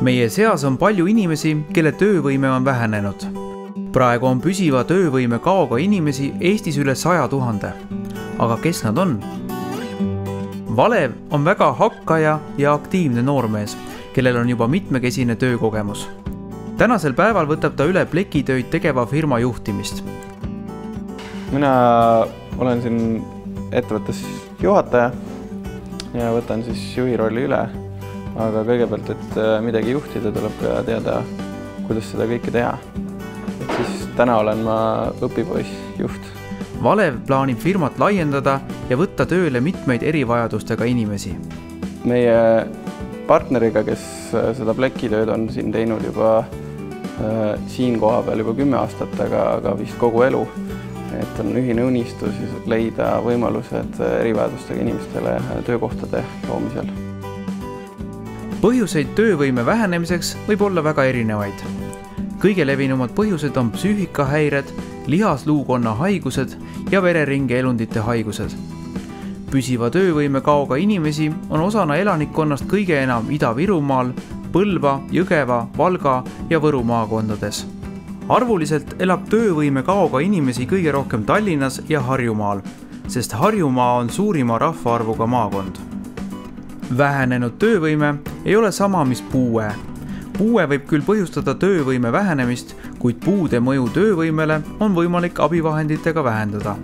Meie seas on palju inimesi, kelle töövõime on vähenenud. Praegu on püsiva töövõime kaoga inimesi Eestis üle 100 000. Aga kes nad on? Valev on väga hakkaja ja aktiivne noormees, kellel on juba mitmekesine töökogemus. Tänasel päeval võtab ta üle plekitöid tegeva firma juhtimist. Mina olen siin ettevõttes juhataja ja võtan siis juhi rolli üle. Aga kõigepealt, et midagi juhtida, tuleb ka teada, kuidas seda kõike teha. Et siis täna olen ma õpipoiss juht. Valev plaanib firmat laiendada ja võtta tööle mitmeid erivajadustega inimesi. Meie partneriga, kes seda plekitööd on siin teinud juba siin koha peal juba 10 aastat, aga vist kogu elu. Et on ühine unistus leida võimalused erivajadustega inimestele töökohtade loomisel. Põhjuseid töövõime vähenemiseks võib olla väga erinevaid. Kõige levinumad põhjused on psüühikahäired, lihasluukonna haigused ja vereringe elundite haigused. Püsiva töövõime kaoga inimesi on osana elanikkonnast kõige enam Ida-Virumaal, Põlva, Jõgeva, Valga ja Võru maakondades. Arvuliselt elab töövõime kaoga inimesi kõige rohkem Tallinnas ja Harjumaal, sest Harjumaa on suurima rahvaarvuga maakond. Vähenenud töövõime ei ole sama, mis puue. Puue võib küll põhjustada töövõime vähenemist, kuid puude mõju töövõimele on võimalik abivahenditega vähendada.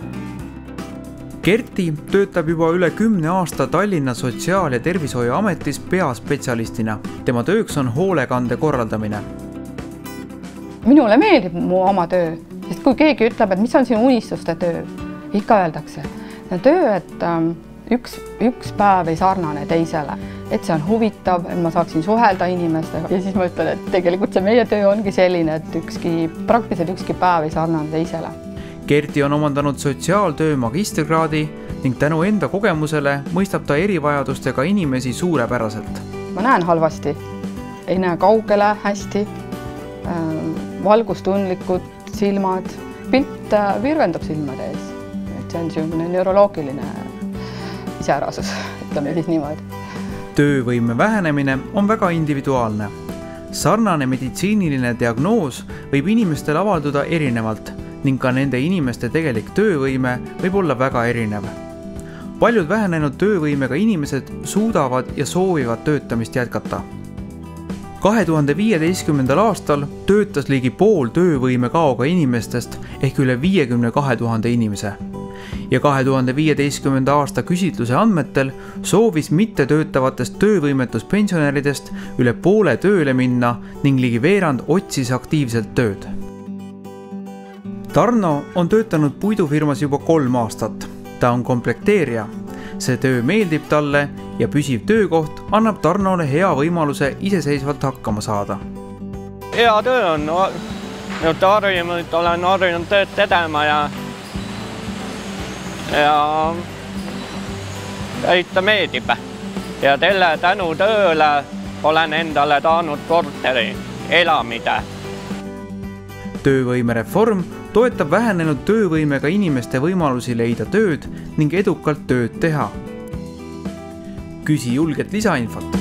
Kerti töötab juba üle 10 aasta Tallinna Sotsiaal- ja Tervishoiuametis peaspetsialistina. Tema tööks on hoolekande korraldamine. Minule meeldib mu oma töö, sest kui keegi ütleb, et mis on sinu unistuste töö, ikka öeldakse. Töö, et üks päev ei sarnane teisele, et see on huvitav, et ma saaksin suhelda inimestega. Ja siis ma ütlen, et tegelikult see meie töö ongi selline, et praktiliselt ükski päev ei sarnane teisele. Kerti on omandanud sotsiaaltöö magistrikraadi ning tänu enda kogemusele mõistab ta erivajadustega inimesi suurepäraselt. Ma näen halvasti, ei näe kaugele hästi, valgustundlikud silmad, pilt virvendab silmade ees. Et see on selline neuroloogiline iseärasus, ütleme siis niimoodi. Töövõime vähenemine on väga individuaalne. Sarnane meditsiiniline diagnoos võib inimestel avalduda erinevalt ning ka nende inimeste tegelik töövõime võib olla väga erinev. Paljud vähenenud töövõimega inimesed suudavad ja soovivad töötamist jätkata. 2015. aastal töötas ligi pool töövõime kaoga inimestest ehk üle 52 000 inimese. Ja 2015. aasta küsitluse andmetel soovis mittetöötavatest töövõimetuspensionäridest üle poole tööle minna ning ligi veerand otsis aktiivselt tööd. Tarno on töötanud puidufirmas juba 3 aastat. Ta on komplekteerija. See töö meeldib talle ja püsiv töökoht annab Tarnole hea võimaluse iseseisvalt hakkama saada. Hea töö on, olen harjunud tööd tegema ja ta meeldib. Ja tänu tööle olen endale taanud korteri elamide. Töövõimereform toetab vähenenud töövõimega inimeste võimalusi leida tööd ning edukalt tööd teha. Küsi julget lisainfot.